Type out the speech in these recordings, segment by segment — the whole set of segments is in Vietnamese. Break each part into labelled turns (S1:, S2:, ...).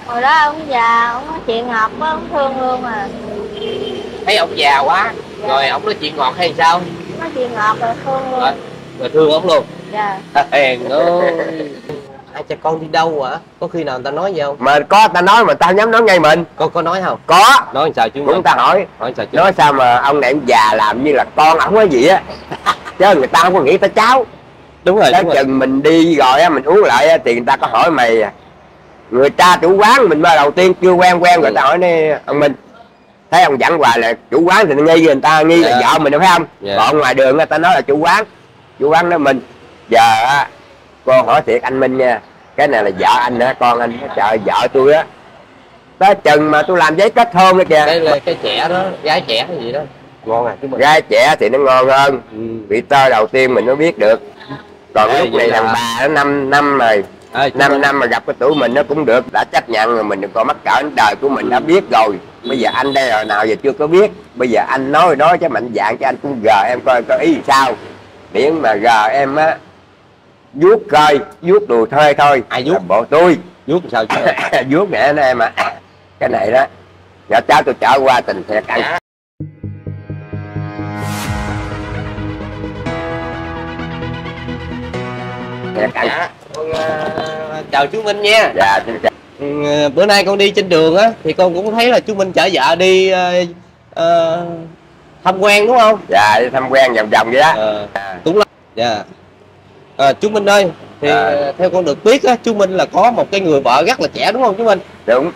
S1: Hồi đó ông già, ông nói chuyện ngọt quá, ông thương luôn à.
S2: Thấy ông già quá,
S1: Dạ.
S2: rồi ông nói chuyện ngọt hay sao?
S1: Nói chuyện ngọt rồi thương luôn.
S2: Rồi thương ông luôn.
S1: Dạ.
S2: Hèn ơi. Hai cha con đi đâu hả? Có khi nào người ta nói gì không?
S3: Mà có ta nói mà tao dám nói ngay mình.
S2: Có nói không?
S3: Có.
S2: Nói sao chứ?
S3: Cũng ta
S2: hỏi sao chứ?
S3: nói sao mà ông này ông già làm như là con ổng cái gì á. Chứ người ta không có nghĩ tới cháu.
S2: Đúng rồi.
S3: Tới chừng mình đi rồi á, mình uống lại á, thì người ta có hỏi mày người ta chủ quán mình mà đầu tiên chưa quen rồi ta hỏi nè ông Minh, thấy ông dặn hoài là chủ quán thì người ta nghi là vợ mình, phải không? Còn ngoài đường người ta nói là chủ quán nói mình. Giờ á, cô hỏi thiệt anh Minh nha, cái này là vợ anh hả? Con anh trời, vợ tôi á. Tới chừng mà tôi làm giấy kết hôn đó kìa.
S2: Cái trẻ đó, gái trẻ hay gì đó ngon à chứ mình.
S3: Gái trẻ thì nó ngon hơn. Vị tơ đầu tiên mình mới biết được. Còn lúc này thằng bà nó 5 năm rồi. 5 năm mà gặp cái tuổi mình nó cũng được, đã chấp nhận rồi, mình đừng còn mắc cỡ, đời của mình đã biết rồi. Bây giờ anh đây hồi nào giờ chưa có biết, bây giờ anh nói đó chứ mạnh dạn cho anh cũng gờ em coi có ý sao. Miễn mà gờ em á, vuốt coi, vuốt đùi thuê thôi.
S2: Ai vuốt?
S3: Bộ tôi
S2: vuốt sao chứ?
S3: vuốt mẹ nó em à. Cái này đó nhỏ cháu tôi trở qua tình thiệt ăn.
S2: Chào chú Minh nha.
S3: Dạ xin chào.
S2: Bữa nay con đi trên đường á thì con cũng thấy là chú Minh chở vợ đi tham quan đúng không?
S3: Dạ đi tham quan vòng vòng vậy đó.
S2: Đúng lắm. Dạ. Chú Minh ơi, thì theo con được biết á, chú Minh là có một cái người vợ rất là trẻ đúng không chú Minh?
S3: Đúng.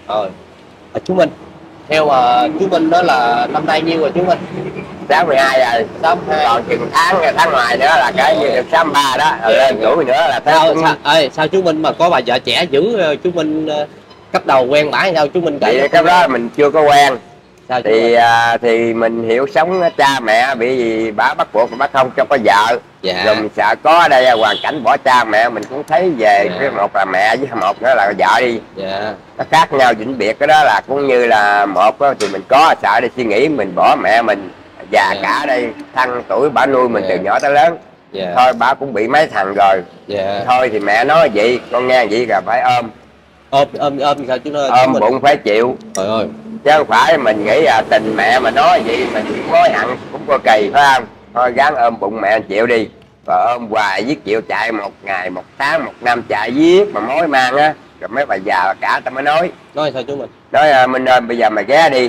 S2: Chú Minh, theo chú Minh đó là năm nay nhiêu rồi chú Minh?
S3: 62 rồi.
S2: 62.
S3: Còn chừng tháng ngoài nữa là cái như được 63 đó. Lên tuổi nữa là
S2: sao chú Minh mà có bà vợ trẻ dữ, chú Minh cấp đầu quen bả hay sao chú Minh kể?
S3: Thì cái đó mình chưa có quen.
S2: Sao
S3: thì mình hiểu sống cha mẹ bị gì bả bắt buộc bả không cho có vợ. Rồi mình sợ có ở đây hoàn cảnh bỏ cha mẹ mình cũng thấy về cái một là mẹ với một nữa là vợ đi. Nó khác nhau vĩnh biệt, cái đó là cũng như là một thì mình có sợ để suy nghĩ mình bỏ mẹ mình già cả đây, thăng tuổi bả nuôi mình từ nhỏ tới lớn. Thôi bả cũng bị mấy thằng rồi. Thôi thì mẹ nói vậy con nghe vậy là phải ôm
S2: sao chú nói?
S3: Ôm bụng phải chịu.
S2: Trời ơi.
S3: Chứ không phải mình nghĩ là tình mẹ mà nói vậy mình hối hận cũng có kỳ, phải không? Thôi gắng ôm bụng mẹ chịu đi. Và ôm hoài viết chịu chạy một ngày, một tháng, một năm chạy viết mà mối mang á. Rồi mấy bà già bà cả ta mới nói.
S2: Nói sao chú Minh?
S3: Nói Minh ơi bây giờ mày ghé đi.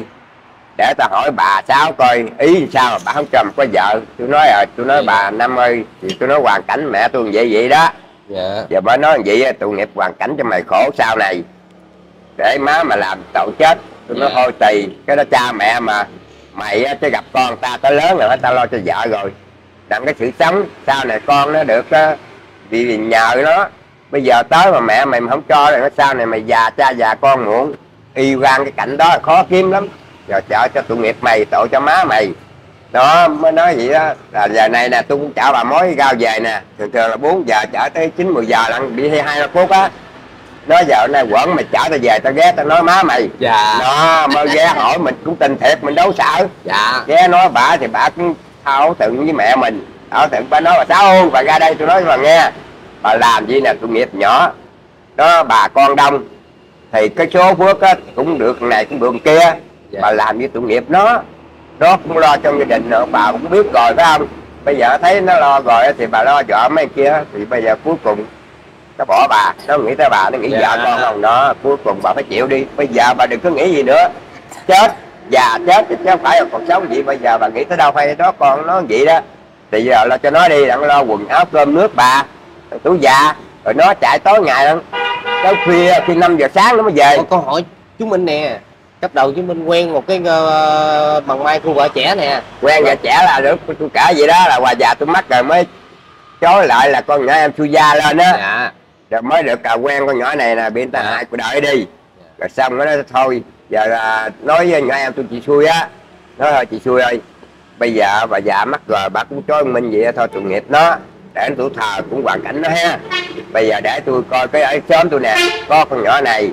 S3: Để ta hỏi bà Sáu coi ý sao mà bà không cho mình có vợ. Tôi nói bà Năm ơi, thì tôi nói hoàn cảnh mẹ tôi vậy đó. Giờ bà nói vậy tội nghiệp hoàn cảnh cho mày khổ sau này. Để má mà làm tội chết. Tôi nói thôi tùy, cái đó cha mẹ mà mày chứ gặp con ta tới lớn rồi ta lo cho vợ rồi. Làm cái sự sống sau này con nó được vì nhờ nó. Bây giờ tới mà mẹ mày không cho rồi sau này mày già cha già con muộn. Y gan cái cảnh đó khó kiếm lắm. Giờ chợ cho tội nghiệp mày, tội cho má mày. Đó mới nói vậy đó. Là giờ này nè tôi cũng chở bà mối rau về nè. Thường là 4 giờ chở tới 9-10 giờ lận, bị 2-3 phút á. Nói giờ nay quẩn mày chở tao về tao ghé tao nói má mày. Nó mới ghé hỏi mình cũng tin thiệt mình đâu sợ. Ghé nói bả thì bả cũng thao tượng với mẹ mình. Thao tượng bà nói bà Sáu bà ra đây tôi nói cho bà nghe. Bà làm gì nè tội nghiệp nhỏ. Đó bà con đông. Thì cái số phước á cũng được này cũng được kia. Bà làm như tội nghiệp nó cũng lo cho gia đình nữa, bà cũng biết rồi phải không? Bây giờ thấy nó lo rồi thì bà lo vợ mấy kia. Thì bây giờ cuối cùng nó bỏ bà, nó nghĩ tới bà, nó nghĩ vợ con không đó. Cuối cùng bà phải chịu đi. Bây giờ bà đừng có nghĩ gì nữa. Chết, già chết thì chứ không phải là còn sống gì. Bây giờ bà nghĩ tới đâu hay đó con nó vậy đó. Thì giờ lo cho nó đi, đặng lo quần áo cơm nước bà, túi già. Rồi nó chạy tối ngày lắm. Tới khuya khi 5 giờ sáng nó mới về.
S2: Con hỏi chú Minh nè, cấp đầu chú Minh quen một cái bằng mai cô vợ trẻ nè.
S3: Quen vợ trẻ là được, tôi kể vậy đó là hòa già tôi mắc rồi mới chối lại là con nhỏ em xui da lên á. Rồi mới được quen con nhỏ này nè, bị người ta hại cô đợi đi. Rồi xong nó nói thôi, giờ là nói với nhỏ em tôi chị xui á. Nói thôi chị xui ơi, bây giờ bà già mắc rồi bà cũng chối Minh vậy thôi tội nghiệp nó. Để tuổi thờ cũng hoàn cảnh nó ha. Bây giờ để tôi coi cái ở sớm tôi nè, có con nhỏ này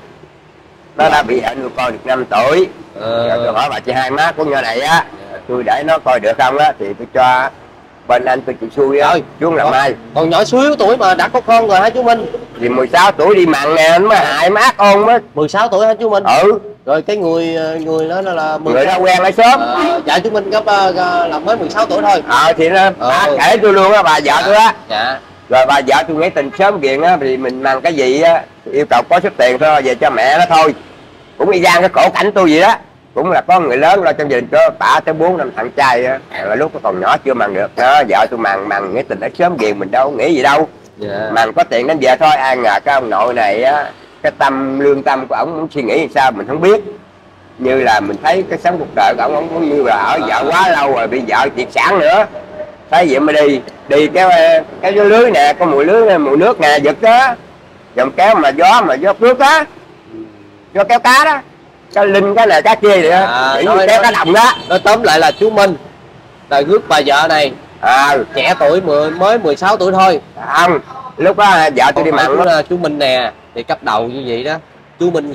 S3: nó đã bị hẹn nuôi con được 5 tuổi. Rồi tôi hỏi bà chị hai má của nhỏ này á, tôi để nó coi được không á thì tôi cho bên anh tôi chỉ xui á, xuống làm mai.
S2: Còn nhỏ xíu tuổi mà đã có con rồi hả chú Minh?
S3: Thì 16 tuổi đi mặn nè, nó mới hại má con mới.
S2: 16 tuổi hả chú Minh?
S3: Ừ.
S2: Rồi cái người đó là
S3: người đó quen lại sớm.
S2: Dạ chú Minh cấp là mới 16 tuổi thôi.
S3: Thì nó bà kể tôi luôn á, bà vợ tôi á.
S2: Dạ.
S3: Rồi bà vợ tôi nghĩ tình sớm kiện á, thì mình mang cái gì á, yêu cầu có số tiền thôi về cho mẹ nó thôi. Cũng y gan cái cổ cảnh tôi vậy đó. Cũng là có người lớn lo trong gia đình có bà tới 4-5 thằng trai á, là lúc nó còn nhỏ chưa màng được đó, vợ tôi màng nghĩ tình đã sớm kiện mình đâu nghĩ gì đâu. Màng có tiền đến về thôi. Ai ngờ cái ông nội này á, cái lương tâm của ổng suy nghĩ sao mình không biết, như là mình thấy cái sống cuộc đời của ổng cũng như là ở vợ quá lâu rồi bị vợ triệt sản nữa, thấy vậy mới đi cái lưới nè, có mùi lưới mùi nước nè, giật đó dòng kéo mà gió nước á, gió kéo cá đó, cái linh cái này cá kia vậy đó, kéo cá đồng đó.
S2: Nói tóm lại là chú Minh là rước bà vợ này trẻ tuổi mới 16 tuổi thôi.
S3: Không, lúc đó vợ tôi đi mặn đó.
S2: Chú Minh nè thì cấp đầu như vậy đó, chú Minh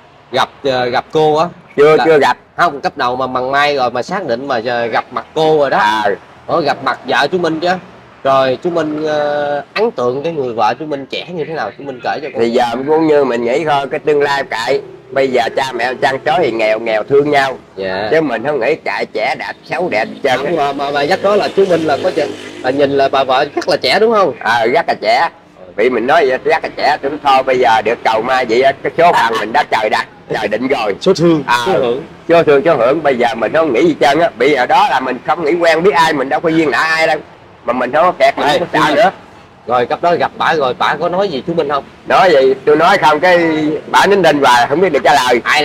S2: gặp cô á
S3: chưa gặp,
S2: không cấp đầu mà mằng mai rồi mà xác định mà gặp mặt cô rồi đó. Gặp mặt vợ chú Minh chứ. Rồi chú Minh ấn tượng cái người vợ chú Minh trẻ như thế nào, chú Minh kể cho con.
S3: Thì giờ cũng như mình nghĩ thôi, cái tương lai kệ, bây giờ cha mẹ chăn chó thì nghèo thương nhau, chứ mình không nghĩ kệ trẻ đẹp xấu đẹp chân.
S2: Mà dắt đó là chú Minh là có là nhìn là bà vợ rất là trẻ đúng không?
S3: Rất là trẻ. Vì mình nói vậy rất là trẻ, chúng thôi bây giờ được cầu mai vậy cái số phận mình đã trời định rồi.
S2: Số thương, số hưởng.
S3: Số hưởng, bây giờ mình không nghĩ gì trơn á. Bây giờ đó là mình không nghĩ quen biết ai, mình đâu có duyên nợ ai đâu. Mà mình không có kẹt, mình không có sợ nữa.
S2: Rồi cấp đó gặp bả rồi, bả có nói gì chú Minh không?
S3: Nói gì, tôi nói không cái bả nín đinh và không biết được trả lời.
S2: Ai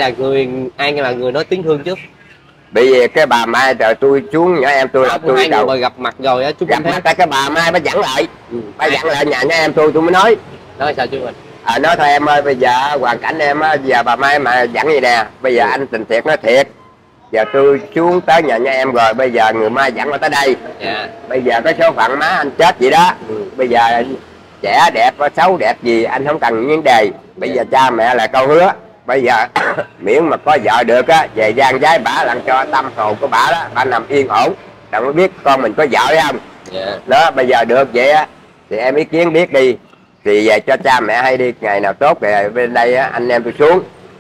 S2: là người nói tiếng Hương trước?
S3: Bởi vì cái bà Mai rồi tôi xuống nhỏ em tôi là tôi
S2: hai người mà gặp mặt rồi á chú
S3: gặp mặt cái bà Mai bà dẫn lại, bà dẫn lại nhà nhỏ em tôi mới nói
S2: sao chú Minh?
S3: Nói thôi em ơi, bây giờ hoàn cảnh em á, giờ bà Mai mà dẫn gì nè, bây giờ anh tình thiệt nói thiệt, giờ tôi xuống tới nhà em rồi, bây giờ người Mai dẫn tôi tới đây. Bây giờ cái số phận má anh chết vậy đó. Bây giờ trẻ đẹp xấu đẹp gì anh không cần vấn đề. Bây giờ cha mẹ là câu hứa, bây giờ miễn mà có vợ được á, về gian gái bả làm cho tâm hồn của bả đó, bả nằm yên ổn, đâu mới biết con mình có vợ hay không. Đó bây giờ được vậy á thì em ý kiến biết đi, thì về cho cha mẹ hay đi, ngày nào tốt rồi bên đây á, anh em tôi xuống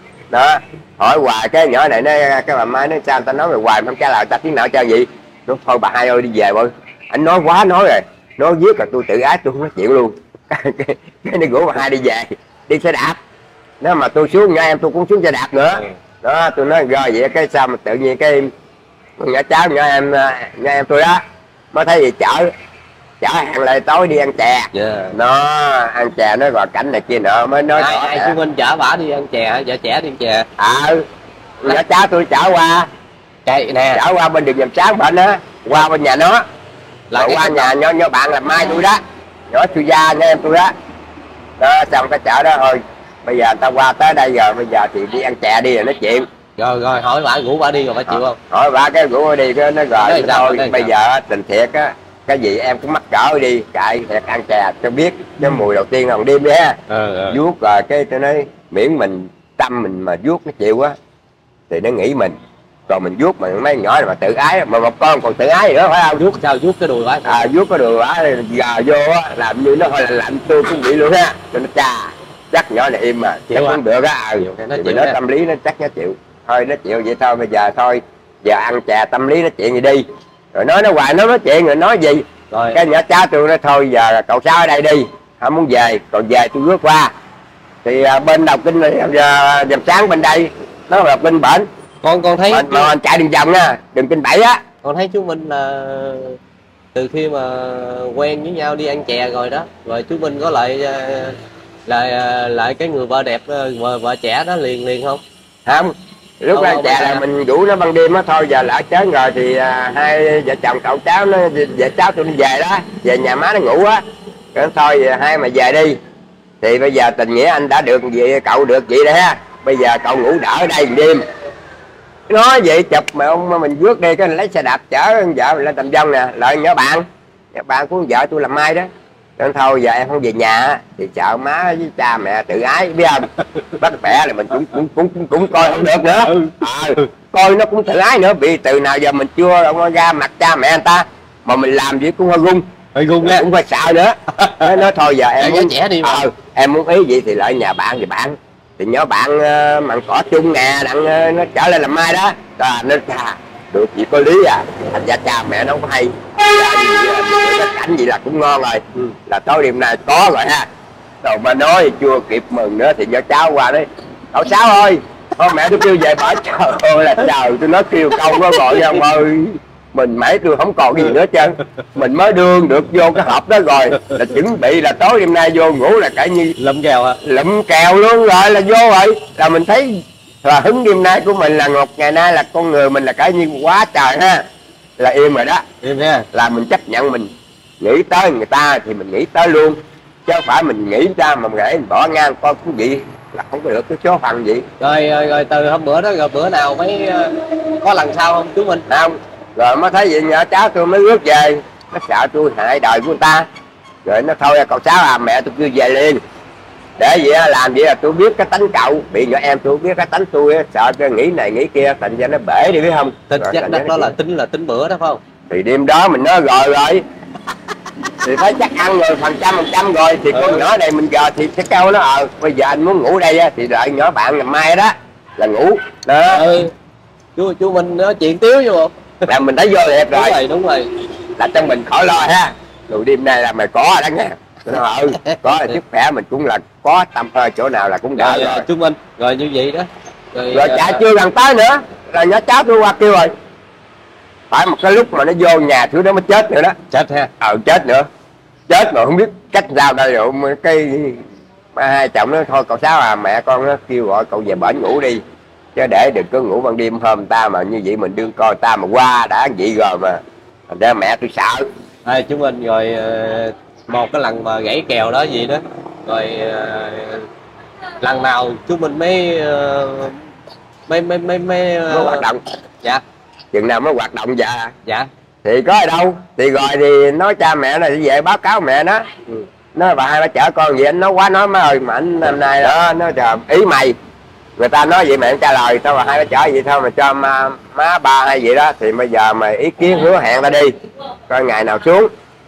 S3: đó hỏi hoài cái nhỏ này nó cái bà Mai nói sao người ta nói rồi hoài không trả lời ta tiếng nào cho gì. Nó thôi bà hai ơi đi về thôi, anh nói quá nói rồi, nói viết là tôi tự ái tôi không nói chuyện luôn. cái đi rủ bà hai đi về đi xe đạp. Nếu mà tôi xuống nhỏ em tôi cũng xuống xe đạp nữa. Đó tôi nói rồi vậy cái sao mà tự nhiên cái nhỏ cháu nhỏ em tôi đó mới thấy gì chở hàng lại tối đi ăn chè. Nó ăn chè nói gọi cảnh này kia nọ mới nói
S2: ai chú Minh chở bả đi ăn chè hả? Vợ trẻ đi ăn chè.
S3: Nhỏ cháu tôi chở qua
S2: nè,
S3: chở qua bên đường Dầm Sáng bên á, qua bên nhà nó là qua nhà nhỏ bạn là Mai tôi đó, nhỏ Chu Gia nha em tôi đó. Đó xong cái chợ đó thôi, bây giờ tao qua tới đây rồi, bây giờ thì đi ăn chè đi rồi nói chuyện.
S2: Rồi hỏi bả rủ bả đi rồi bả chịu không?
S3: Hỏi bả cái rủ bả đi cái nó rồi thôi bây giờ tình thiệt á, cái gì em cũng mắc cỡ đi, cãi thiệt ăn chè cho biết cái mùi đầu tiên hồng đêm đi ha. Vuốt rồi cái tôi nói miễn mình tâm mình mà vuốt nó chịu á thì nó nghĩ mình, còn mình vuốt mà mấy nhỏ này mà tự ái, mà một con còn tự ái nữa phải không?
S2: Vuốt sao? Vuốt cái đùi bả.
S3: Vuốt cái đùi bả gờ vô á, làm như nó hơi lạnh tôi cũng bị luôn ha. Cho nó cha chắc nhỏ này im mà chắc không được á. Thì nó tâm lý nó chắc nó chịu thôi, nó chịu vậy thôi. Bây giờ thôi giờ ăn chè tâm lý nó chuyện gì đi, rồi nó hoài nó nói chuyện rồi nói gì rồi. Cái nhỏ cháu tôi nói thôi giờ cậu Sáu ở đây đi, không muốn về còn về tôi rước qua thì bên Đầu Kinh Dầm Sáng bên đây nó là bên bển
S2: con thấy
S3: mà chạy đường vòng á, đường Kinh 7 á.
S2: Con thấy chú Minh là từ khi mà quen với nhau đi ăn chè rồi đó, rồi chú Minh có lại cái người vợ đẹp, vợ trẻ đó liền không?
S3: Không, lúc ăn chè là mình rủ nó ban đêm á, thôi giờ lỡ chết rồi thì hai vợ chồng cậu cháu nó vợ cháu tôi đi về đó, về nhà má nó ngủ á, rồi thôi hai mà về đi. Thì bây giờ tình nghĩa anh đã được vậy, cậu được vậy đó ha, bây giờ cậu ngủ đỡ ở đây một đêm. Nói vậy chụp mà ông mình rước đi cái lấy xe đạp chở vợ lên Tầm Vong nè, lại nhỏ bạn của vợ tôi làm Mai đó. Nên thôi giờ em không về nhà thì sợ má với cha mẹ tự ái biết không, bắt bẻ là mình cũng coi không được nữa. Coi nó cũng tự ái nữa, vì từ nào giờ mình chưa ra mặt cha mẹ anh ta, mà mình làm gì cũng hơi run,
S2: nha,
S3: cũng phải sợ nữa. Nói thôi giờ em muốn
S2: trẻ đi mà.
S3: Em muốn ý gì thì lại nhà bạn thì bạn thì nhớ bạn mặn cỏ chung nè, đặng nó trở lên làm mai đó. Nó được gì có lý à, thành ra cha mẹ nó không hay. Cái cảnh gì là cũng ngon rồi, là tối đêm nay có rồi ha. Rồi mà nói chưa kịp mừng nữa thì do cháu qua đấy, cậu Sáu ơi, thôi mẹ tôi kêu về bỏ. Trời ơi là trời, tôi nói kêu câu đó gọi ông ơi, mình mấy tôi không còn gì nữa chứ, mình mới đương được vô cái hộp đó rồi, là chuẩn bị là tối đêm nay vô ngủ là cả như
S2: lụm kèo à,
S3: lụm kèo luôn rồi, là vô rồi, là mình thấy là hứng đêm nay của mình là một ngày nay là con người mình là cả như quá trời ha, là im rồi đó,
S2: im ha,
S3: là mình chấp nhận mình nghĩ tới người ta thì mình nghĩ tới luôn, chứ không phải mình nghĩ ra mà để mình bỏ ngang con cũng vậy là không có được cái số phận gì.
S2: Rồi từ hôm bữa đó rồi bữa nào mới có lần sau không chú Minh?
S3: Không, rồi mới thấy vậy nhỏ cháu tôi mới rước về, nó sợ tôi hại đời của người ta, rồi nó thôi cậu Sáu à, mẹ tôi kêu về liền, để vậy làm vậy là tôi biết cái tánh cậu, bị nhỏ em tôi biết cái tánh tôi sợ cái nghĩ này nghĩ kia, thành ra nó bể đi biết không.
S2: Tính chắc đó là tính bữa đó phải không?
S3: Thì đêm đó mình nói rồi thì thấy chắc ăn rồi phần trăm rồi, thì con nhỏ này mình giờ thì cái câu nó bây giờ anh muốn ngủ đây thì đợi nhỏ bạn ngày mai đó là ngủ đó.
S2: Chú Minh nói chuyện tiếu vô không?
S3: Là mình thấy vô đẹp rồi.
S2: Đúng rồi
S3: Là cho mình khỏi lo ha, rồi đêm nay là mày có đó nha. Có là sức khỏe mình cũng là có tâm hơi chỗ nào là cũng đỡ rồi.
S2: Chú Minh rồi như vậy đó
S3: rồi chả chưa gần tới nữa là nhỏ cháu tôi qua kêu rồi, phải một cái lúc mà nó vô nhà thứ đó mới chết nữa đó.
S2: Chết ha?
S3: Chết nữa, chết mà không biết cách sao đây rồi. Cái hai chồng nó thôi cậu Sáu à, mẹ con nó kêu gọi cậu về bển ngủ đi, chứ để đừng có ngủ ban đêm hôm ta mà như vậy mình đương coi ta mà qua đã vậy rồi mà, thành ra mẹ tôi sợ.
S2: Chú Minh rồi một cái lần mà gãy kèo đó gì đó, rồi lần nào chú Minh mới
S3: hoạt động?
S2: Dạ.
S3: Chừng nào mới hoạt động?
S2: Dạ
S3: thì có ở đâu thì rồi thì nói cha mẹ này về báo cáo mẹ nó. Nói bà hai bà chở con gì anh nói quá nói má ơi, mà anh năm nay đó nó trời ý mày, người ta nói vậy mẹ anh trả lời sao bà hai bà chở vậy thôi mà cho má ba hay vậy đó, thì bây giờ mày ý kiến hứa hẹn ta đi coi ngày nào xuống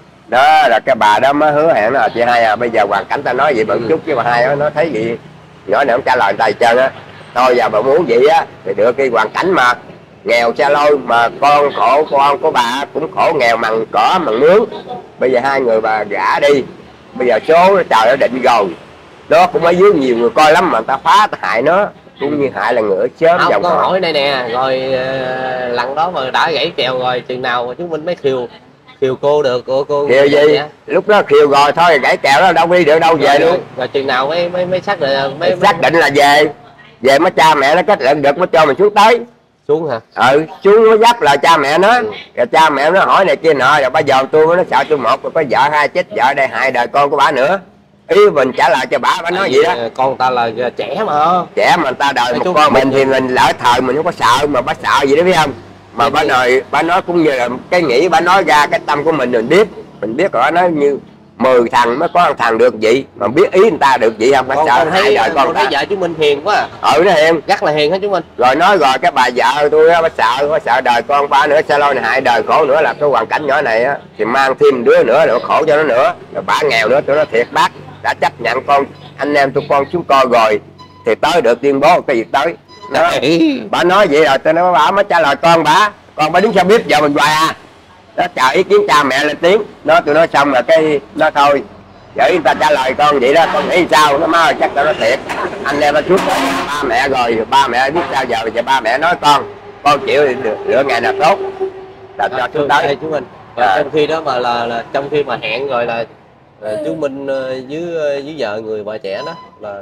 S3: đó. Là cái bà đó mới hứa hẹn là chị hai à, bây giờ hoàn cảnh ta nói vậy bận chút, với bà hai đó nó thấy vậy nhỏ này không trả lời người ta gì trơn á. Thôi giờ bà muốn vậy á thì được, cái hoàn cảnh mà nghèo cha lôi mà con khổ, con của bà cũng khổ nghèo mằng cỏ mằng mướn, bây giờ hai người bà gả đi, bây giờ số trời đã định rồi đó, cũng ở dưới nhiều người coi lắm mà người ta phá ta hại nó cũng như hại là ngựa chớm dòng.
S2: Con hỏi đây nè, rồi lần đó mà đã gãy kèo rồi chừng nào mà chúng mình mới khiều cô được? Cô
S3: khiều gì vậy? Lúc đó khiều rồi thôi gãy kèo đó đâu đi được đâu về luôn.
S2: Rồi chừng nào mới xác định
S3: xác định là về mới cha mẹ nó kết luận được mới cho mình xuống tới.
S2: Xuống hả?
S3: Xuống mới dắt là cha mẹ nó. Rồi cha mẹ nó hỏi này kia nọ, rồi bây giờ tôi nó sợ tôi một rồi có vợ hai chết vợ đây hại đời con của bà nữa. Ý mình trả lời cho bà nói vậy đó.
S2: Con ta là trẻ mà.
S3: Trẻ mà người ta đời một con mình thì mình lỡ thời mình không có sợ, mà bà sợ gì đó biết không? Mà bà nói cũng như là cái nghĩ bà nói ra cái tâm của mình mình biết rồi, nói như 10 thằng mới có thằng được vậy, mà biết ý người ta được vậy không? Phải sợ hại đời con ta.
S2: Thấy vợ chú Minh hiền quá.
S3: Nó hiền,
S2: rất là hiền hết chú Minh.
S3: Rồi nói rồi cái bà vợ tôi á, bà sợ đời con ba nữa, sao này hại đời khổ nữa, là cái hoàn cảnh nhỏ này á thì mang thêm đứa nữa rồi khổ cho nó nữa, rồi bà nghèo nữa. Tôi nói thiệt bác đã chấp nhận con anh em tụi con chúng con rồi thì tới được tuyên bố cái việc tới đó. Bà nói vậy rồi tôi nói bà mới trả lời con bà đứng sao biết giờ mình hoài à đó, chờ ý kiến cha mẹ lên tiếng nó. Tôi nói xong rồi cái nó thôi để người ta trả lời con vậy đó, con nghĩ sao? Nó má chắc tao nói thiệt anh em nó chút ba mẹ rồi, ba mẹ biết sao giờ ba mẹ nói con chịu lựa ngày nào tốt là cho chúng tới
S2: chú Minh. Trong khi đó mà là trong khi mà hẹn rồi là chú Minh với vợ người bà trẻ đó là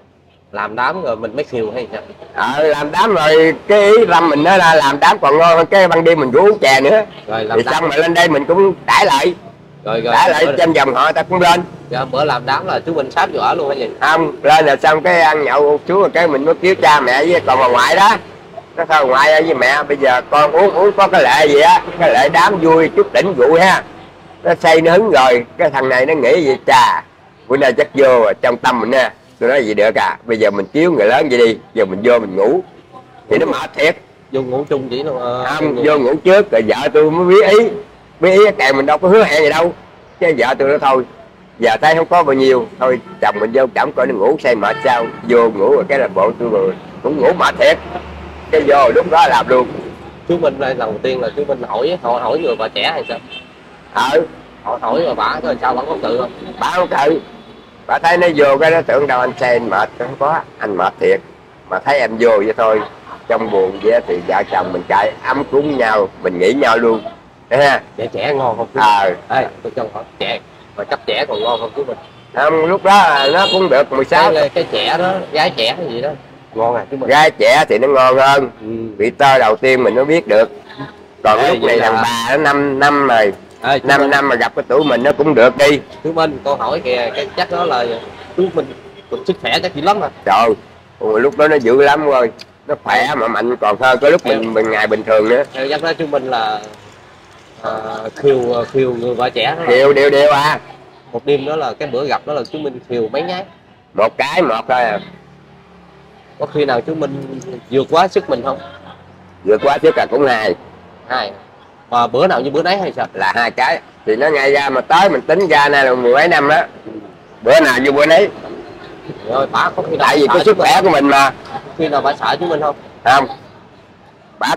S2: làm đám rồi mình mới khiều hay sao?
S3: Làm đám rồi cái ý Lâm mình nói là làm đám còn ngon hơn cái ban đêm mình uống chè nữa.
S2: Rồi
S3: thì xong rồi lên đây mình cũng đãi lại trên dòng họ ta cũng lên.
S2: Dạ, bữa làm đám là chú Minh sáp vô ở luôn hay gì?
S3: Không, lên là xong cái ăn nhậu chú rồi cái mình mới kêu cha mẹ với còn bà ngoại đó. Nó sao ngoại với mẹ bây giờ con uống có cái lệ gì á, cái lệ đám vui chút đỉnh vụ ha. Nó say nó hứng rồi, cái thằng này nó nghĩ gì chà bữa nay chắc vô rồi, trong tâm mình nè. Tôi nói gì được à, bây giờ mình chiếu người lớn vậy đi, giờ mình vô mình ngủ thì nó mệt thiệt.
S2: Vô ngủ chung chỉ đâu
S3: không, vô ngủ trước rồi vợ tôi mới biết ý biết ý kèm mình đâu có hứa hẹn gì đâu. Chứ vợ tôi nói thôi giờ thấy không có bao nhiêu thôi chồng mình vô chổng coi nó ngủ say mệt sao, vô ngủ rồi cái là bộ tôi rồi cũng ngủ mệt thiệt, cái vô lúc đó làm luôn.
S2: Chú Minh đây lần đầu tiên là chú Minh hỏi người bà trẻ hay sao? Hỏi rồi bà rồi sao, bà có tự không?
S3: Bà không tự, bà thấy nó vô cái nó tưởng đâu anh say anh mệt, không có, anh mệt thiệt mà thấy em vô vậy thôi, trong buồn vậy thì vợ chồng mình cãi ấm cúng nhau, mình nghĩ nhau luôn. Đấy ha.
S2: Trẻ ngon không chú? Ê, tôi cho hỏi trẻ mà cấp trẻ còn ngon không chú Minh?
S3: Không, lúc đó nó cũng được 16.
S2: Cái trẻ đó, gái trẻ hay gì đó ngon à chú Minh?
S3: Gái trẻ thì nó ngon hơn. Vị tơ đầu tiên mình mới biết được. Còn lúc này thằng bà nó 5 năm rồi. 5 năm mà gặp cái tuổi mình nó cũng được đi.
S2: Chú Minh, con hỏi kìa, cái chắc đó là chú Minh sức khỏe chắc dữ lắm à?
S3: Trời, lúc đó nó dữ lắm rồi. Nó khỏe mà mạnh còn hơn cái lúc mình ngày bình thường nữa.
S2: Theo chắc đó chú Minh là khiều người vợ trẻ đó.
S3: Khiều đều à.
S2: Một đêm đó là cái bữa gặp đó là chú Minh khiều mấy nhát?
S3: Một thôi à.
S2: Có khi nào chú Minh vượt quá sức mình không?
S3: Vượt quá sức là cũng hai.
S2: Mà bữa nào như bữa nấy hay sao?
S3: Là 2 cái. Thì nó ngay ra mà tới mình tính ra nay là 10 mấy năm đó. Bữa nào như bữa nấy.
S2: Rồi bà có khi nào
S3: tại vì cái sức khỏe của mình mà.
S2: Khi nào bà sợ chú Minh không?
S3: Không. Bà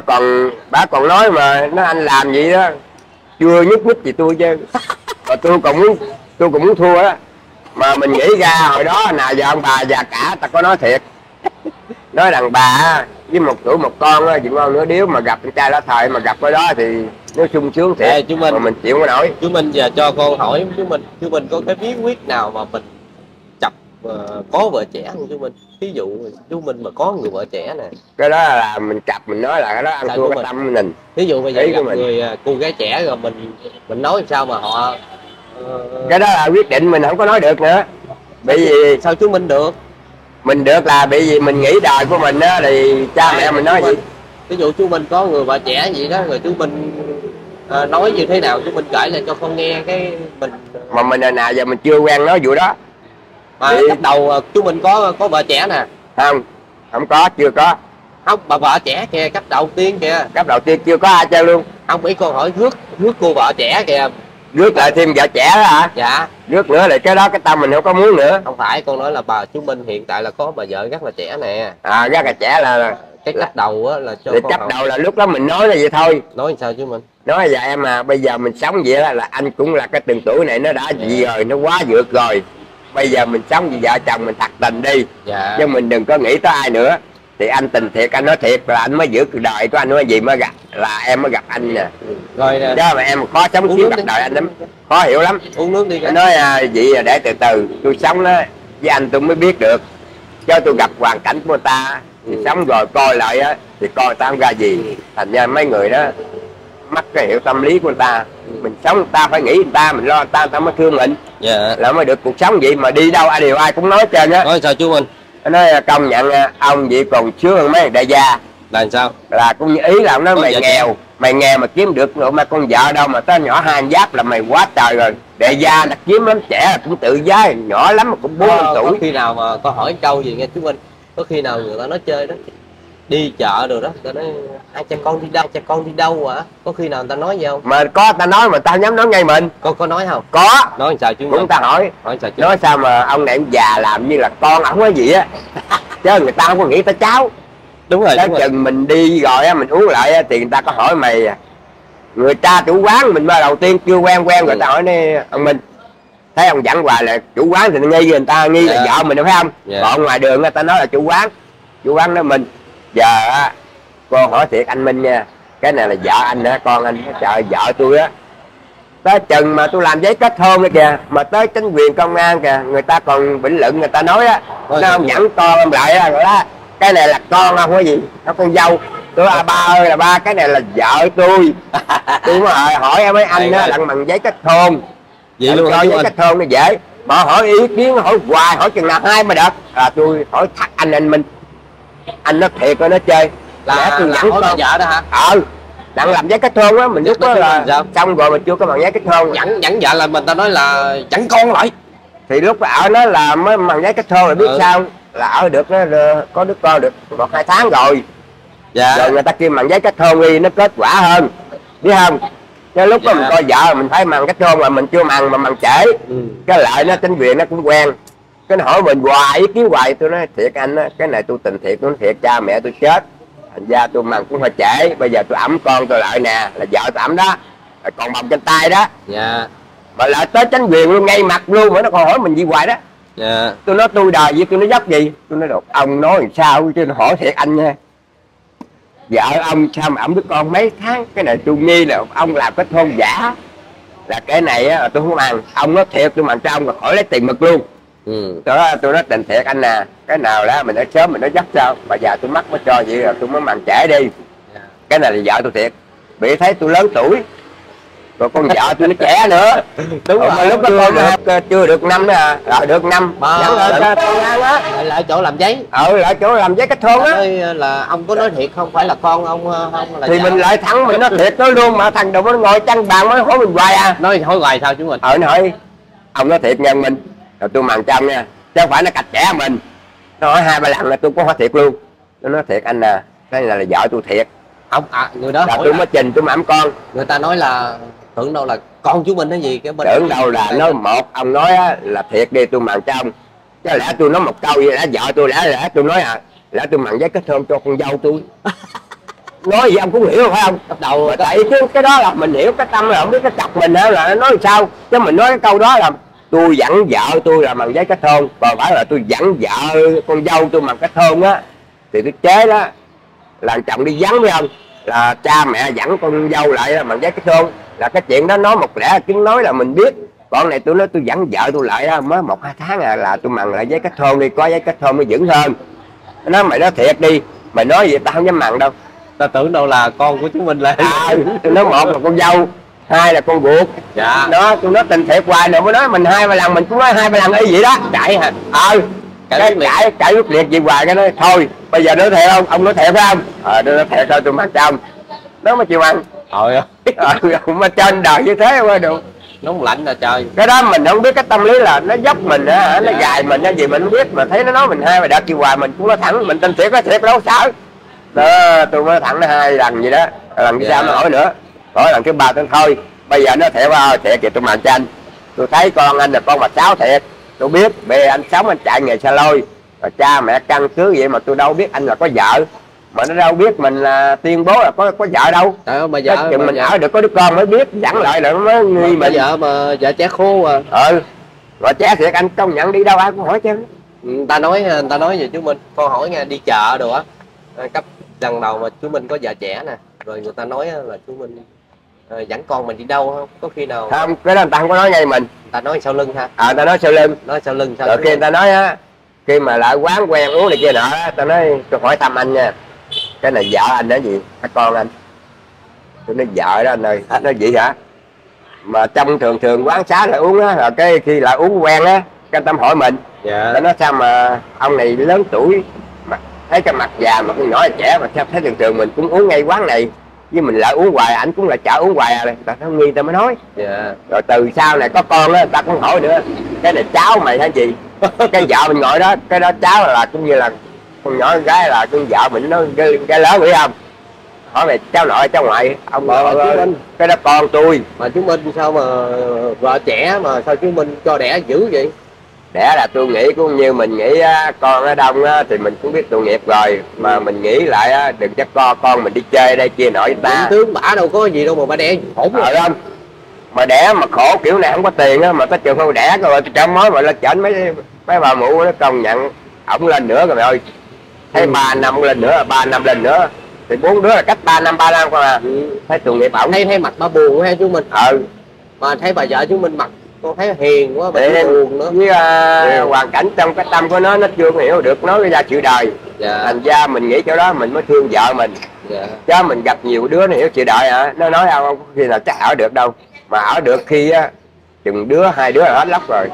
S3: còn nói mà nó anh làm vậy đó chưa nhúc nhích gì tôi chứ. Mà tôi còn muốn thua á. Mà mình nghĩ ra hồi đó nào giờ ông bà già cả ta có nói thiệt. Nói đàn bà với một tuổi một con á, chị ngon nửa điếu mà gặp con trai đó thời mà gặp cái đó thì nó sung sướng thiệt.
S2: Chú Minh,
S3: mà mình chịu có nổi.
S2: Chú Minh giờ cho con hỏi chú Minh có cái bí quyết nào mà mình chập có vợ trẻ không chú Minh? Ví dụ chú Minh mà có người vợ trẻ nè,
S3: cái đó là mình cặp mình nói là cái đó ăn thua cái tâm mình.
S2: ví dụ bây giờ gặp người cô gái trẻ rồi mình nói sao mà họ
S3: cái đó là quyết định mình không có nói được nữa. Bởi vì
S2: sao chú Minh được?
S3: Mình được là bởi vì mình nghĩ đời của mình á thì cha mẹ mình nói gì.
S2: Ví dụ chú Minh có người vợ trẻ vậy đó rồi chú Minh nói như thế nào chú Minh kể lại cho con nghe cái mình.
S3: Mà mình là nào giờ mình chưa quen nói vụ đó.
S2: Mà thì... cấp đầu chú Minh có vợ trẻ nè.
S3: Không có, chưa có.
S2: Không, bà vợ trẻ kìa, cấp đầu tiên kìa.
S3: Cấp đầu tiên chưa có ai chơi luôn.
S2: Không, ý con hỏi rước cô vợ trẻ kìa.
S3: Rước lại thêm vợ trẻ đó hả?
S2: Dạ.
S3: Rước nữa là cái đó cái tâm mình không có muốn nữa.
S2: Không phải, con nói là chú Minh hiện tại là có bà vợ rất là trẻ nè.
S3: Rất là trẻ là
S2: cái cấp đầu á là cho
S3: con cấp đầu là lúc đó mình nói là vậy thôi.
S2: Nói sao chú Minh?
S3: Nói dạ em à, bây giờ mình sống vậy là anh cũng là cái từng tuổi này nó đã gì rồi, nó quá vượt rồi. Bây giờ mình sống với vợ chồng mình thật tình đi.
S2: Dạ.
S3: Chứ mình đừng có nghĩ tới ai nữa. Thì anh tình thiệt, anh nói thiệt là anh mới giữ cuộc đời của anh, nói gì mới gặp là em mới gặp anh nè.
S2: Rồi nè.
S3: Chứ mà em khó sống xíu cuộc đời anh lắm, khó hiểu lắm.
S2: Uống nước đi.
S3: Anh nói vậy là để từ từ tôi sống đó với anh tôi mới biết được. Chứ tôi gặp hoàn cảnh của người ta thì sống rồi coi lại á thì coi người ta không ra gì. Thành ra mấy người đó mắc cái hiểu tâm lý của người ta. Mình sống người ta phải nghĩ người ta, mình lo người ta mới thương mình.
S2: Dạ.
S3: Là mới được cuộc sống vậy, mà đi đâu ai cũng nói trên á.
S2: Nói sao chú Minh?
S3: Nói công nhận ông vậy còn sướng hơn mấy đại gia.
S2: Là sao?
S3: Là cũng ý là ông nói mày nghèo mà kiếm được nữa mà con vợ đâu mà tới nhỏ 2 giáp là mày quá trời rồi. Đại gia đã kiếm lắm, trẻ là cũng tự giá, nhỏ lắm mà cũng 4 tuổi.
S2: Có khi nào mà con hỏi câu gì nghe chú Minh, có khi nào người ta nói chơi đó đi chợ rồi đó, ta nói hai cha con đi đâu hả? Có khi nào người ta nói gì không?
S3: Mà có ta nói mà tao dám nói ngay mình.
S2: Có nói không?
S3: Có.
S2: Nói sao chú Minh?
S3: Cũng ta hỏi. Nói sao mà ông này ông già làm như là con ổng cái gì á. Chứ người ta không có nghĩ tới cháu.
S2: Đúng rồi.
S3: Tới chừng mình đi rồi á, mình uống lại thì người ta có hỏi mày người ta chủ quán mình mà đầu tiên chưa quen người ta hỏi nè ông Minh. Thấy ông dẫn hoài là chủ quán thì nghi người ta nghi là vợ mình phải không? Còn ngoài đường người ta nói là chủ quán nói mình. Giờ á cô hỏi thiệt anh Minh nha, cái này là vợ anh hả? Con anh trời vợ tôi á. Tới chừng mà tôi làm giấy kết hôn đó kìa, mà tới chính quyền công an kìa, người ta còn bình luận người ta nói á, nó không dẫn con em lại á, rồi đó cái này là con không có gì, nó con dâu. Tôi ba ơi là ba, cái này là vợ tôi. Tôi mới hỏi em mấy anh á lặn bằng giấy kết hôn.
S2: Vậy luôn
S3: giấy kết hôn nó dễ, mà hỏi ý kiến hỏi hoài, hỏi chừng nào hai mới được. Tôi hỏi thắc anh Minh, anh nói thiệt rồi nó chơi
S2: là
S3: tôi
S2: dẫn con vợ đó hả?
S3: Đặng làm giấy kết hôn á, mình lúc đó là xong rồi mình chưa có bằng giấy kết hôn.
S2: Dẫn vợ là mình ta nói là dẫn con lại.
S3: Thì lúc ở nó là mới bằng giấy kết hôn là biết sao là ở được nó có đứa con được 1-2 tháng rồi. Dạ. Rồi người ta kêu bằng giấy kết hôn đi nó kết quả hơn, biết không? Cái lúc đó mình coi vợ mình phải mần kết hôn mà mình chưa mần mà mần trễ. Cái lợi nó chính quyền nó cũng quen, cái nó hỏi mình hoài ý kiến hoài. Tôi nói thiệt anh á, cái này tôi tình thiệt, tôi nói thiệt cha mẹ tôi chết thành ra tôi mần cũng hơi trễ, bây giờ tôi ẵm con tôi lại nè, là vợ tôi ẵm đó, còn bồng trên tay đó. Mà lại tới chính quyền luôn, ngay mặt luôn, mà nó còn hỏi mình gì hoài đó. Tôi nói tôi đời gì, tôi nói dốc gì, tôi nói được ông nói làm sao chứ, nó hỏi thiệt anh nha, vợ ông sao mà ẵm đứa con mấy tháng, cái này tôi nghi là ông làm kết hôn giả, là cái này á tôi không ăn. Ông nói thiệt tôi mần cho ông, rồi khỏi lấy tiền mực luôn. Tôi nói tình thiệt anh nè, cái nào đó mình nói sớm mình nói dắt sao, mà giờ tôi mắc mới cho vậy rồi tôi mới mần trễ đi. Cái này là vợ tôi thiệt, bị thấy tôi lớn tuổi, rồi con vợ tôi nó trẻ nữa. Đúng rồi, mà lúc đó con chưa được năm nữa à, được năm dẫn lại con ăn á,
S2: lại chỗ làm giấy.
S3: Lại chỗ làm giấy kết hôn á.
S2: Là ông có nói thiệt không phải là con ông không là
S3: thì mình lại thẳng mình nói thiệt nói luôn, mà thằng đồng nó ngồi chăn bàn mới hỏi mình hoài à.
S2: Nói hỏi hoài sao chú mình?
S3: Nó hỏi ông nói thiệt nhân mình, rồi tôi mần trong nha, chứ không phải nó cạch trẻ mình. Nó hỏi 2-3 lần là tôi có hỏi thiệt luôn. Tôi nói thiệt anh nè, cái này là vợ tôi thiệt.
S2: Ông người đó hỏi
S3: tôi mới trình tôi ẵm con.
S2: Người ta nói là tưởng đâu là con chú mình hay gì cái bên
S3: tưởng đâu là nói một ông nói á, là thiệt đi tôi mần cho ông, chứ lẽ tôi nói một câu vậy đã vợ tôi lẽ tôi nói lẽ tôi mần giấy kết hôn cho con dâu tôi. Nói gì ông cũng hiểu phải không? Đầu tại cái đó là mình hiểu cái tâm, là không biết cái chọc mình á là nó nói sao, chứ mình nói cái câu đó là tôi dẫn vợ tôi là mần giấy kết hôn, còn phải là tôi dẫn vợ con dâu tôi mần kết hôn á, thì tôi chế đó là chồng đi vắng phải không, là cha mẹ dẫn con dâu lại là mần giấy kết hôn, là cái chuyện đó nói một lẽ chứng nói là mình biết. Còn này tôi nói tôi dẫn vợ tôi lại đó, mới 1-2 tháng là tôi mần lại giấy kết hôn đi, có giấy kết hôn nó vững hơn. Nó nói mày nói thiệt đi, mày nói gì tao không dám mần đâu.
S2: Ta tưởng đâu là con của chúng mình là
S3: tôi nói một là con dâu, 2 là con ruột. Đó tôi nói tình thiệt hoài nữa, mới nói mình 2-3 lần mình cũng nói 2-3 lần ấy vậy đó, cãi hả? Cãi quyết liệt gì hoài, cái nói thôi bây giờ nói thiệt không, ông nói thiệt phải không? Tôi nói thiệt thôi tôi mắc cho ông, nó mới chịu ăn. Mà trên đời như thế qua được,
S2: nóng lạnh là trời.
S3: Cái đó mình không biết cái tâm lý là nó dốc mình á, nó gài mình hay gì mình không biết, mà thấy nó nói mình 2-3 đợt chịu hoài mình cũng nói thẳng, mình tin thiệt có thiệt đâu sợ. Đó tôi mới thẳng nó 2 lần gì đó, lần thứ 3 nó hỏi nữa, hỏi lần thứ 3 tôi thôi bây giờ nó thiệt vào thiệt thì tôi mần cho anh, tôi thấy con anh là con bà Sáu thiệt, tôi biết bề anh sống anh chạy nghề xe lôi, rồi cha mẹ căn cứ vậy mà tôi đâu biết anh là có vợ, mà nó đâu biết mình là tuyên bố là có vợ đâu.
S2: Mà vợ
S3: chừng mình ở được có đứa con mới biết, dẫn lại là nó mới nghi mình.
S2: Vợ mà vợ trẻ khô à.
S3: Rồi trẻ thiệt anh công nhận đi đâu ai cũng hỏi chứ.
S2: Người ta nói về chú Minh, con hỏi nghe đi chợ đồ á, cấp lần đầu mà chú Minh có vợ trẻ nè, rồi người ta nói là chú Minh dẫn con mình đi đâu không, có khi nào
S3: không, cái đó người ta không có nói ngay mình,
S2: người ta nói sau lưng ha.
S3: Người ta nói sau lưng,
S2: sao
S3: rồi khi người ta nói á, khi mà lại quán quen uống này kia nọ, tao nói tôi hỏi thăm anh nha, cái này vợ anh đó gì hay con anh? Tôi nói vợ đó anh ơi. Nói vậy hả? Mà trong thường quán xá là uống á, rồi cái khi là uống quen á, cái tâm hỏi mình, nó nói sao mà ông này lớn tuổi mà thấy cái mặt già mà con nhỏ là trẻ, mà sao thấy thường mình cũng uống ngay quán này, với mình lại uống hoài, ảnh cũng là chợ uống hoài à. Ta không nghi ta mới nói. Rồi từ sau này có con á, ta cũng hỏi nữa, cái này cháu mày hay gì? Cái vợ mình ngồi đó, cái đó cháu là cũng như là con nhỏ con gái, là con vợ mình nó cái lớn hiểu không? Hỏi mày cháu nội cháu ngoại, ông cái đó con tôi.
S2: Mà chú Minh sao mà vợ trẻ mà sao chú Minh cho đẻ dữ vậy?
S3: Đẻ là tôi nghĩ cũng như mình nghĩ con ở đông thì mình cũng biết tội nghiệp rồi, mà mình nghĩ lại đừng chắc con mình đi chơi đây kia nọ với ta.
S2: Tướng bả đâu có gì đâu mà bà đẻ khổ rồi
S3: không? Mà đẻ mà khổ kiểu này không có tiền á, mà có trường không đẻ rồi cho mối mà lên chảnh mấy bà mụ nó công nhận ổng lên nữa rồi mày ơi. Thấy 3 năm lên nữa, 3 năm lên nữa thì 4 đứa là cách 3 năm con à. Thấy tội nghiệp ổng.
S2: Thấy mặt bà buồn ha chú Minh. Mà thấy bà vợ chú Minh mặt con thấy hiền quá, mà buồn nữa.
S3: Với hoàn cảnh trong cái tâm của nó chưa hiểu được nói ra chuyện đời. Thành ra mình nghĩ chỗ đó mình mới thương vợ mình. Chứ mình gặp nhiều đứa nó hiểu chuyện đời hả? Nó nói không khi nào chắc ở được đâu. Mà ở được khi chừng đứa 2 đứa là hết lóc rồi.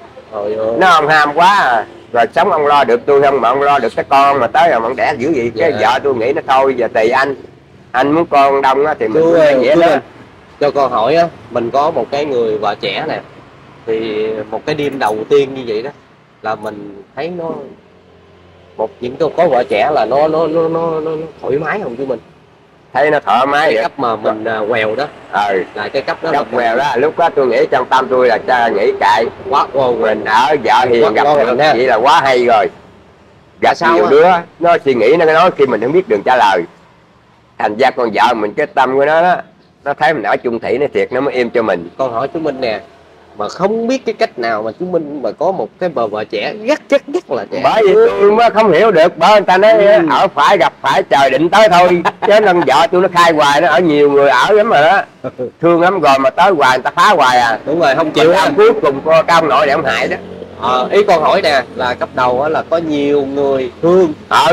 S3: Nó không ham quá à. Rồi sống ông lo được tôi không, mà ông lo được cái con mà tới rồi mà ông đẻ dữ gì. Cái vợ tôi nghĩ nó thôi giờ tùy anh muốn con đông thì mình dễ đó.
S2: Cho con hỏi á, mình có một cái người vợ trẻ nè, thì một cái đêm đầu tiên như vậy đó là mình thấy nó những có vợ trẻ là nó thoải mái không chú Minh?
S3: thấy nó thoải mái
S2: cái
S3: vậy.
S2: cấp mà mình quèo đó là cái cấp đó,
S3: cấp quèo đó, lúc đó tôi nghĩ trong tâm tôi là nghĩ cậy
S2: quá
S3: mình ở vợ hiền gặp được vậy là quá hay rồi. Gặp
S2: sao
S3: nhiều đứa nó suy nghĩ nó nói khi mình không biết đường trả lời, thành ra con vợ mình cái tâm của nó đó, nó thấy mình ở chung thủy nó thiệt nó mới im cho mình.
S2: Con hỏi chú Minh nè, mà không biết cái cách nào mà chú Minh mà có một cái bà vợ trẻ rất là trẻ.
S3: Bởi vì tôi mới không hiểu được, bởi người ta nói ở phải gặp phải trời định tới thôi chứ lần vợ tôi nó khai hoài, nó ở nhiều người ở lắm rồi đó, thương lắm rồi mà tới hoài người ta phá hoài à.
S2: Đúng rồi, không chịu á.
S3: Cuối cùng có ông nội để ông hại đó.
S2: Ý con hỏi nè là cấp đầu á là có nhiều người thương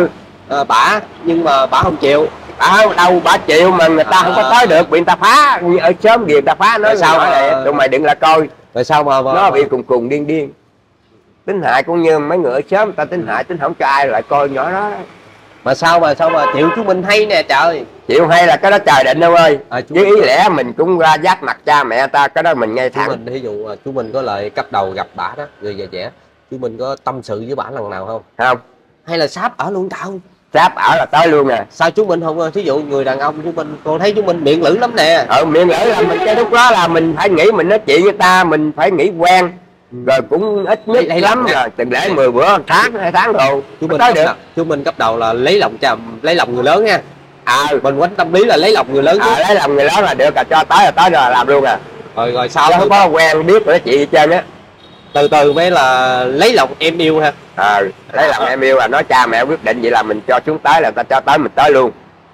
S2: bả nhưng mà bả không chịu.
S3: Đâu bả chịu mà người ta không có tới được, bị người ta phá ở sớm gì người ta phá. Nói sao này tụi mày đừng là coi
S2: rồi sao mà
S3: nó bị cùng điên tính hại, cũng như mấy người ở sớm người ta tính hại tính không cho ai lại coi nhỏ đó.
S2: Mà sao mà chịu chú Minh hay nè trời.
S3: Chịu hay là cái đó trời định đâu ơi. Với ý lẽ mình cũng ra giáp mặt cha mẹ ta, cái đó mình ngay thẳng.
S2: Chú Minh ví dụ chú Minh có lời cấp đầu gặp bả đó, người già trẻ, chú Minh có tâm sự với bả lần nào không?
S3: Không.
S2: Hay là sáp ở luôn tao?
S3: Sáp ở là tới luôn nè.
S2: Sao chú Minh không, thí dụ người đàn ông chú Minh, con thấy chú Minh miệng lưỡi lắm nè.
S3: Miệng lưỡi là mình cái lúc đó là mình phải nghĩ mình nói chuyện với ta, mình phải nghĩ quen. Rồi cũng ít nhất lắm rồi từng để 10 bữa 1 tháng 2 tháng rồi
S2: chú Minh
S3: tới được.
S2: Chú Minh cấp đầu là lấy lòng người lớn nha. Mình quánh tâm lý là lấy lòng người lớn chứ.
S3: Lấy lòng người lớn là được, cho tới rồi làm luôn à.
S2: Rồi sao
S3: không có quen biết rồi đó chị hết trơn á.
S2: Từ mới là lấy lòng em yêu ha.
S3: Lấy lòng em yêu là nói cha mẹ quyết định vậy là mình cho xuống tới là ta cho tới mình tới luôn.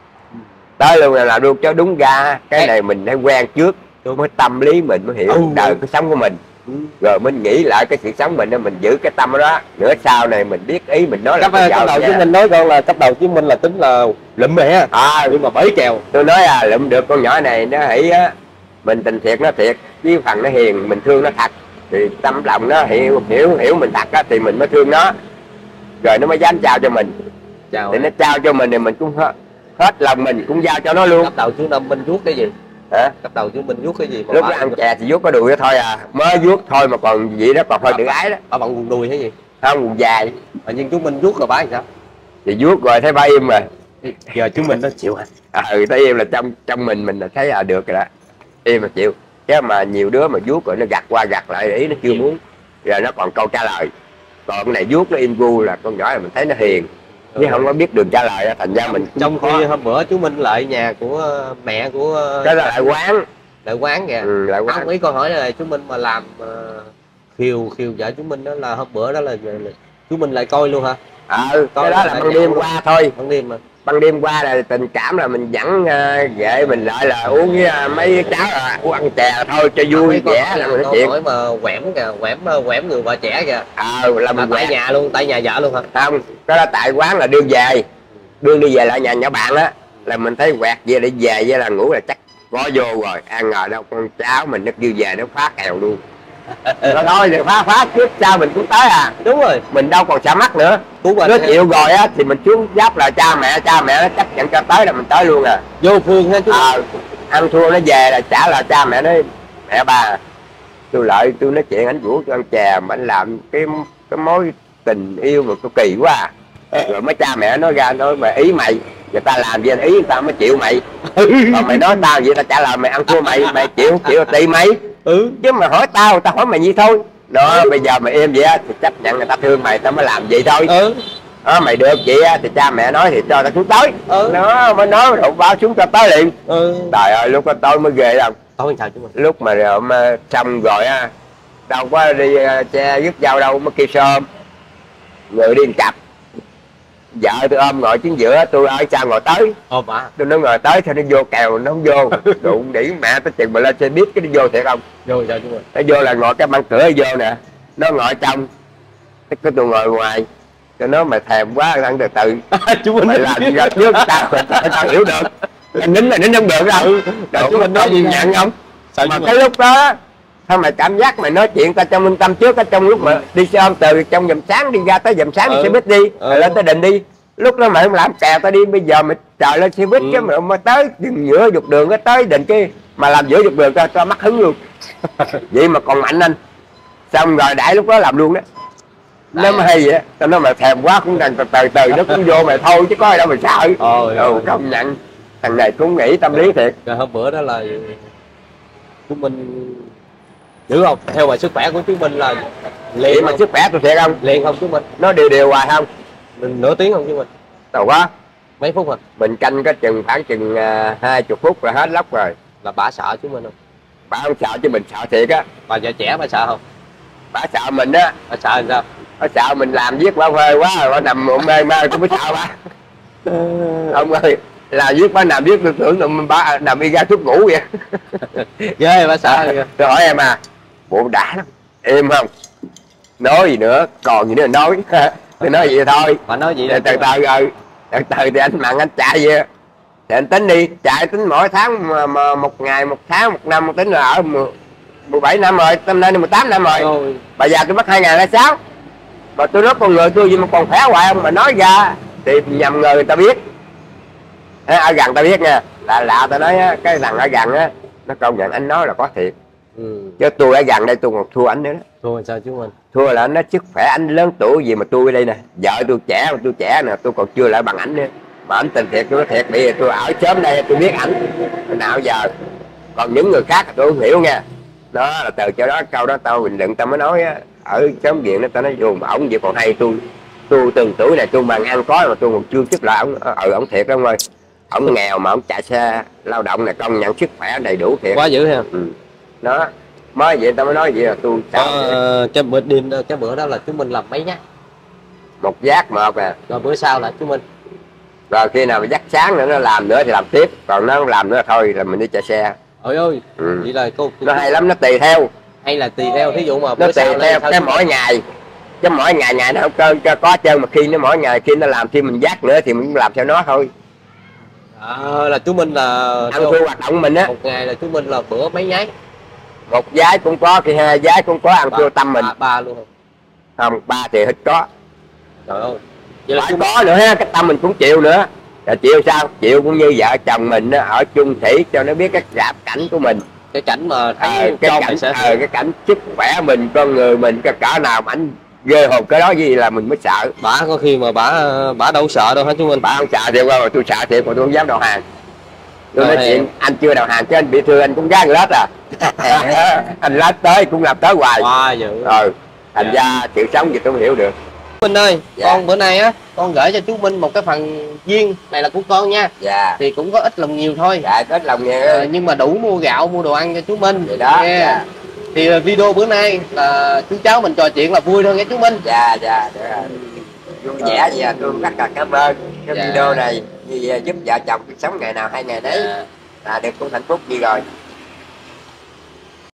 S3: Tới luôn là làm luôn cho đúng ra. Cái này mình phải quen trước mới tâm lý mình mới hiểu đời cái sống của mình. Rồi mình nghĩ lại cái sự sống mình, mình giữ cái tâm đó nữa, sau này mình biết ý mình nói là
S2: cấp đầu chứ mình nói con là cấp đầu chứ mình là tính là lụm mẹ nhưng mà bẫy kèo.
S3: Tôi nói lụm được con nhỏ này nó hỉ á, mình tình thiệt nó thiệt, với phần nó hiền mình thương nó thật thì tâm lòng nó hiểu mình thật á thì mình mới thương nó, rồi nó mới dám chào cho mình. Thì nó trao cho mình thì mình cũng hết lòng mình cũng giao cho nó luôn.
S2: Cấp đầu chú Năm Minh vuốt cái gì?
S3: Hả?
S2: Cấp đầu chú Minh vuốt cái gì mà
S3: lúc nó ăn chè thì vuốt cái đùi đó thôi à, mới vuốt thôi mà còn vậy đó, còn hơi tự ái đó.
S2: Bà bằng quần đùi hay gì?
S3: Không, quần dài.
S2: Nhưng chú Minh vuốt rồi bả thì sao?
S3: Thì vuốt rồi thấy bà im rồi.
S2: Giờ chú Minh nó chịu hả?
S3: Thấy im là trong mình là thấy được rồi đó, im mà chịu. Chứ mà nhiều đứa mà vuốt rồi nó gặt qua gặt lại ý nó chưa muốn, rồi nó còn câu trả lời. Còn cái này vuốt nó im gu là con nhỏ này mình thấy nó hiền chứ không có biết đường trả lời, thành ra mình
S2: trong khi hôm bữa chú Minh lại nhà của mẹ của
S3: cái là lại
S2: quán kìa.
S3: Lại quán.
S2: Ý con hỏi là chú Minh mà làm khiêu vợ chú Minh đó là hôm bữa đó là chú Minh lại coi luôn hả?
S3: Cái đó là ban đêm qua thôi.
S2: Ban
S3: đêm qua là tình cảm là mình dẫn vệ mình lại là uống với mấy cháu là uống ăn chè thôi cho vui vẻ là mình nói chuyện.
S2: Hỏi mà quẻm người vợ trẻ kìa.
S3: Là mình
S2: tại nhà luôn, tại nhà vợ luôn hả?
S3: Không, cái đó tại quán là đưa đi về lại nhà nhỏ bạn á, là mình thấy quẹt về để về với là ngủ là chắc có vô rồi, ăn ngồi đâu con cháu mình nó kêu về nó phá kèo luôn. Nó thôi thì phá trước sau mình cũng tới à.
S2: Đúng rồi,
S3: mình đâu còn sợ mắc nữa. Nó chịu rồi á thì mình xuống giáp là cha mẹ nó chấp nhận cho tới là mình tới luôn à.
S2: Vô phương ha chú.
S3: Ăn thua nó về là trả là cha mẹ nói mẹ bà tôi nói chuyện anh Vũ cho ăn chè mà anh làm cái mối tình yêu mà có kỳ quá à. Rồi mấy cha mẹ nói ra nói mà ý mày, người ta làm gì anh ý người ta mới chịu mày. Còn mày nói tao vậy ta trả lời mày ăn thua mày chịu tùy mày. Chứ mà hỏi tao hỏi mày gì thôi. Đó bây giờ mày im vậy á thì chấp nhận người ta thương mày tao mới làm vậy thôi. Mày được vậy á thì cha mẹ nói thì cho tao xuống tới. Nó mới nói rồi báo xuống cho tới liền. Trời ơi lúc đó tôi mới ghê đâu.
S2: Tối sao chứ mình.
S3: Lúc mà xong rồi á đâu có đi che dứt dao đâu mới kêu sơm. Người đi cặp. Vợ tôi ôm ngồi chính giữa, tôi ở xa ngồi tới. Tôi nói ngồi tới thì nó vô kèo nó không vô. Đụng đỉ mẹ tới chừng mà lên xe biết cái nó vô thiệt không?
S2: Vô sao chú ơi?
S3: Nó vô là ngồi cái băng cửa vô nè. Nó ngồi trong. Cái tôi ngồi ngoài. Tôi nói mày thèm quá ăn từ từ. Mày làm gì ra trước tao hiểu được. Anh nín là nín không được đâu. Chú mình nói gì nhận không? Mà cái lúc đó sao mày cảm giác mày nói chuyện ta trong lương tâm trước á, trong lúc mà đi xe ôm từ trong dầm sáng đi ra tới dầm sáng đi xe buýt đi lên tới Định đi, lúc đó mày không làm kèo ta đi, bây giờ mày trời lên xe buýt chứ mà tới giữa trục đường tới Định kia mà làm giữa trục đường cho mắc hứng luôn. Vậy mà còn mạnh anh, xong rồi đại lúc đó làm luôn đó. Nó mới hay vậy á, tao nói mày thèm quá cũng đang từ từ nó cũng vô mày thôi chứ có ai đâu mày sợ. Công nhận Thằng này cũng nghĩ tâm lý thiệt.
S2: Rồi hôm bữa đó là chú Minh dữ không? Theo bài sức khỏe của chú Minh là
S3: Vậy
S2: liền
S3: mà
S2: không?
S3: sức khỏe tôi thiệt không?
S2: Liền không chú Minh?
S3: Nó đều hoài không?
S2: Nửa tiếng không chú Minh?
S3: Đâu quá.
S2: Mấy phút à?
S3: Mình canh có khoảng chừng 20 phút là hết lóc rồi.
S2: Là bà sợ chú Minh không?
S3: Bà không sợ chứ mình sợ thiệt á.
S2: Bà vợ trẻ bà sợ không?
S3: Bà sợ mình á.
S2: Bà sợ làm sao?
S3: Bà sợ mình làm viết bà phê quá rồi bà nằm mê mê cũng mới sợ bà. Ông ơi, là viết bà nằm viết tôi tưởng là bà nằm đi ra thuốc ngủ vậy.
S2: Ghê bà sợ kìa.
S3: Tôi hỏi em à, bộ đã lắm, êm không? Nói gì nữa, còn gì nữa nói. Tôi nói vậy thôi.
S2: Bà nói gì
S3: Từ từ từ từ thì anh Mặn anh chạy vậy. Thì anh tính đi, chạy tính mỗi tháng mà một ngày, một tháng, một năm, một tính là ở 17 năm rồi, năm nay 18 năm rồi.
S2: Ôi.
S3: Bà già tôi mất 2006. Mà tôi nói con người tôi gì mà còn khỏe hoài không, mà nói ra thì nhầm người ta biết. Ở gần ta biết nha, lạ ta nói á, cái thằng ở gần á, nó công nhận anh nói là có thiệt. Chứ tôi ở gần đây tôi còn thua anh nữa đó.
S2: Thua sao chú Minh?
S3: Thua là anh nói sức khỏe anh lớn tuổi gì mà tôi ở đây nè, vợ tôi trẻ mà tôi trẻ nè, tôi còn chưa lại bằng ảnh nữa. Mà ảnh tình thiệt, tôi nói thiệt, bây giờ tôi ở sớm đây tôi biết ảnh nào giờ. Còn những người khác tôi không hiểu nha. Đó là từ chỗ đó câu đó tao bình luận tao mới nói á, ở sớm viện đó tao nói dù mà ổng vậy còn hay tôi từng tuổi này tôi bằng ăn có mà tôi còn chưa chức lại ổng. Ổng thiệt đó ông ơi, ổng nghèo mà ổng chạy xe lao động này, công nhận sức khỏe đầy đủ thiệt.
S2: Quá dữ ha.
S3: Đó mới vậy tao mới nói vậy là tôi sao
S2: cái bữa đêm cái bữa đó là chú Minh làm mấy nhát?
S3: một giác một à.
S2: Rồi bữa sau là chú Minh.
S3: Rồi khi nào mà dắt sáng nữa nó làm nữa thì làm tiếp, còn nó không làm nữa thôi là mình đi chạy xe.
S2: Ôi ơi, vậy là cô
S3: Nó hay lắm, nó tùy theo.
S2: hay là tùy theo, thí dụ mà
S3: Nó
S2: bữa
S3: tùy
S2: sau
S3: theo cái mỗi ngày, chứ mỗi ngày nó không có trơn, mà khi nó mỗi ngày khi nó làm khi mình dắt nữa thì mình làm theo nó thôi.
S2: Là chú Minh là
S3: Ăn thua hoạt động mình á.
S2: một ngày là chú Minh là bữa mấy nháy?
S3: Một giái cũng có, khi hai giái cũng có, ăn thua tâm mình.
S2: Ba luôn không?
S3: Không, ba thì ít có.
S2: Trời ơi, vậy là
S3: Phải
S2: chú
S3: có nữa ha, cái tâm mình cũng chịu nữa. Rồi chịu sao? Chịu cũng như vợ chồng mình á, ở chung thủy cho nó biết cái rạp cảnh của mình.
S2: cái cảnh mà thấy
S3: Cái
S2: con
S3: cảnh
S2: sẽ
S3: cái cảnh sức khỏe mình, con người mình cái cỡ nào mà ảnh ghê hồn cái đó gì là mình mới sợ.
S2: bả có khi mà bả đâu sợ đâu hả chú Minh?
S3: Bà không sợ thiệt qua mà tôi sợ thiệt mà tôi không dám đầu hàng. Tôi nói chuyện anh chưa đầu hàng chứ anh bị thương anh cũng gán lết à. Anh lết tới cũng làm tới hoài.
S2: Wow, dữ.
S3: Thành ra sự sống gì tôi không hiểu được.
S2: Minh ơi,
S3: Dạ.
S2: con bữa nay á con gửi cho chú Minh một cái phần viên này là của con nha.
S3: Dạ.
S2: Thì cũng có ít lòng nhiều thôi.
S3: Dạ có ít lòng nha.
S2: Nhưng mà đủ mua gạo mua đồ ăn cho chú Minh.
S3: Vậy đó.
S2: Nha.
S3: Dạ.
S2: Thì video bữa nay là chú cháu mình trò chuyện là vui thôi nghe chú Minh.
S3: Dạ dạ được rồi. Vui vẻ vậy tôi rất là cảm ơn cái
S2: Dạ.
S3: video này vì giúp vợ chồng cuộc sống ngày nào hay ngày đấy.
S2: Dạ.
S3: Là được cũng hạnh phúc gì rồi.